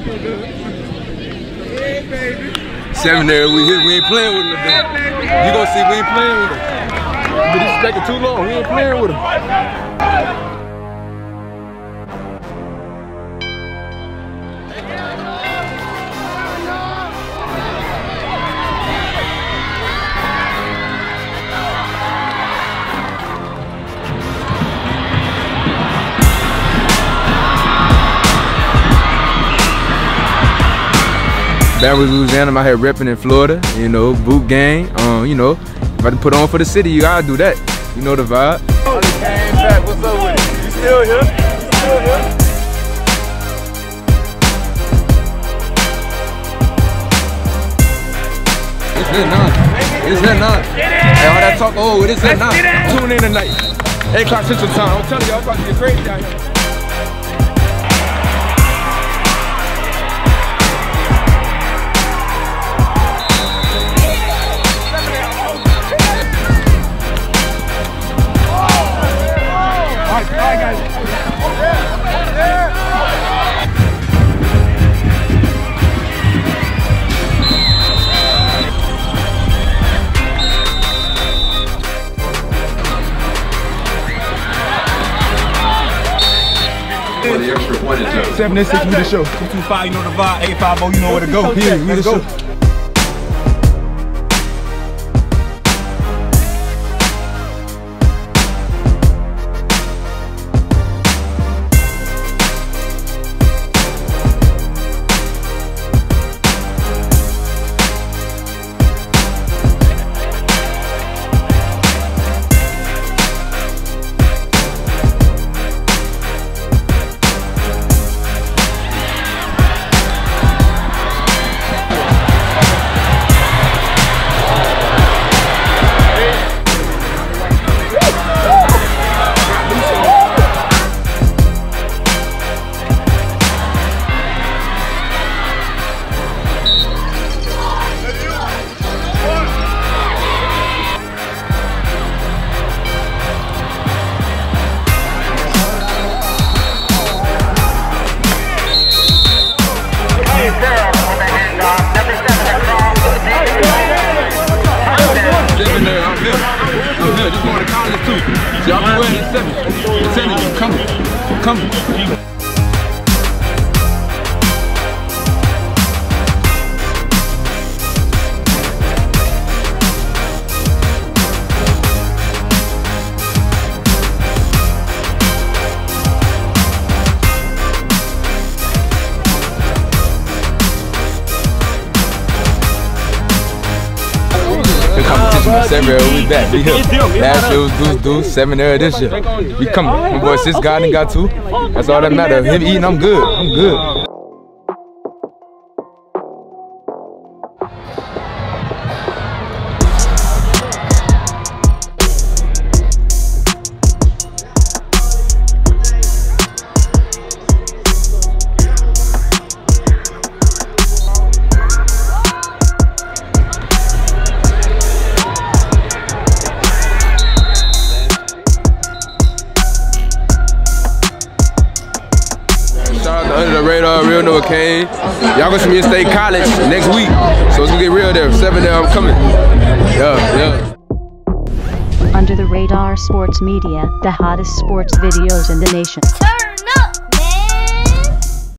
Seven there, we ain't playing with him today. You gonna see we ain't playing with him. Been disrespected too long, we ain't playing with him. Baton Rouge, Louisiana, I'm out here repping in Florida, you know, boot gang, you know, if I put on for the city, you gotta do that. You know the vibe. Oh, Cain back, what's up with it? You still here? You still here? It's that nonsense. It's that nonsense. Hey, all that talk, oh, it is that nonsense. Tune in tonight. 8 o'clock Central Time. I'm telling you, I'm about to get crazy out here. The extra point is 7 and 6 with the show. 225, you know the vibe. 850, you know where to go. Here, we the show. Just going to college too. Y'all be wearing 7. I'm telling you, come. Competition we back. We here. Last year was deuce, 7 there this year. We coming. My boy 6 got and got 2. That's all that matters. Him eating, I'm good. I'm good. Under the radar, real no Cain. Y'all gonna see me in State College next week, so it's gonna get real there. 7 there, I'm coming. Yeah. Under the Radar Sports Media, the hottest sports videos in the nation.